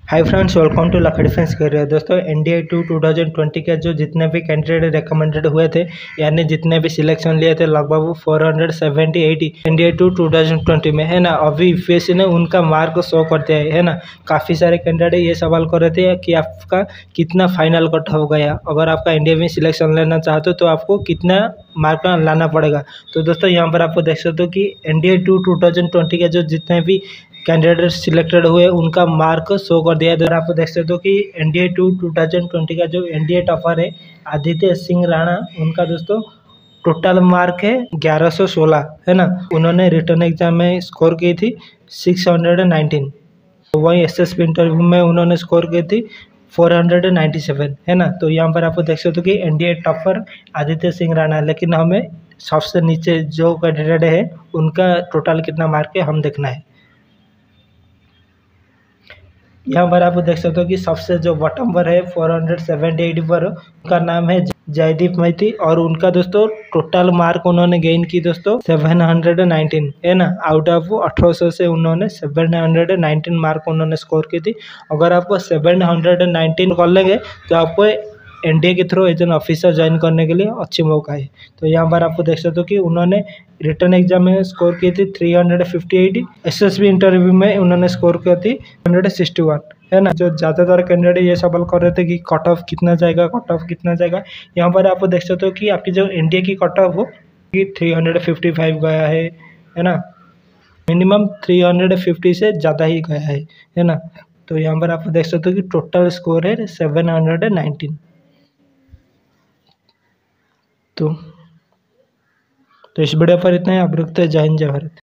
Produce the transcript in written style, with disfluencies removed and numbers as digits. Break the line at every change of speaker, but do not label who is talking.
Hi friends, welcome to लखा defence career. दोस्तों NDA 2020 के जो जितने भी कैंडिडेट रिकमेंडेड हुए थे, यानी जितने भी सिलेक्शन लिए थे, लगभग वो 470-80 एनडीए 2020 में है ना। अभी यूपीएससी ने उनका मार्क शो कर दिया है ना। काफ़ी सारे कैंडिडेट ये सवाल कर रहे थे कि आपका कितना फाइनल कट हो गया, अगर आपका एनडीए में सिलेक्शन लेना चाहते हो तो आपको कितना मार्क लाना पड़ेगा। तो दोस्तों यहाँ पर आपको देख सकते हो कि एनडीए 2020 के जो जितने भी कैंडिडेट सिलेक्टेड हुए उनका मार्क शो कर दिया है। आप देख सकते हो कि एनडीए 2020 का जो एनडीए टॉपर है आदित्य सिंह राणा, उनका दोस्तों टोटल मार्क है 1116 है ना। उन्होंने रिटर्न एग्जाम में स्कोर की थी 619। वहीं एसएसबी इंटरव्यू में उन्होंने स्कोर की थी 497 है ना। तो यहाँ पर आपको देख सकते हो कि एनडीए टॉपर आदित्य सिंह राणा, लेकिन हमें सबसे नीचे जो कैंडिडेट है उनका टोटल कितना मार्क है हम देखना है। यहाँ पर आप देख सकते हो कि सबसे जो बॉटम पर है 478 पर, उनका नाम है जयदीप मैती और उनका दोस्तों टोटल मार्क उन्होंने गेन की दोस्तों 719 है ना। आउट ऑफ 1800 से उन्होंने 719 मार्क उन्होंने स्कोर की थी। अगर आपको 719 कर लेंगे तो आपको एनडीए के through as an officer join करने के लिए अच्छी मौका है। तो यहाँ पर आपको देख सकते हो कि उन्होंने रिटर्न एग्जाम में स्कोर की थी 358, एसएसबी इंटरव्यू में उन्होंने स्कोर की थी 161 है ना। जो ज़्यादातर कैंडिडेट ये सवाल कर रहे थे कि कट ऑफ कितना जाएगा, कट ऑफ कितना जाएगा। यहाँ पर आप देख सकते हो कि आपकी जो एनडीए की कट ऑफ हो कि 355 गया है ना। मिनिमम 350 से ज़्यादा ही गया है ना। तो यहाँ पर आप देख सकते हो कि टोटल स्कोर है 719। तो इस वीडियो पर इतना ही। आप रुकते हैं। जय हिंद, जय भारत।